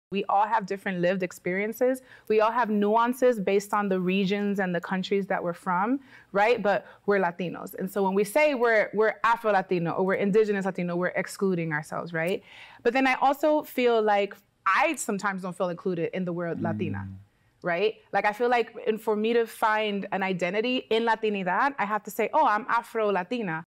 We all have different lived experiences. We all have nuances based on the regions and the countries that we're from, right? But we're Latinos. And so when we say we're Afro-Latino or we're Indigenous Latino, we're excluding ourselves, right? But then I also feel like I sometimes don't feel included in the word Latina, right? Like I feel like for me to find an identity in Latinidad, I have to say, oh, I'm Afro-Latina.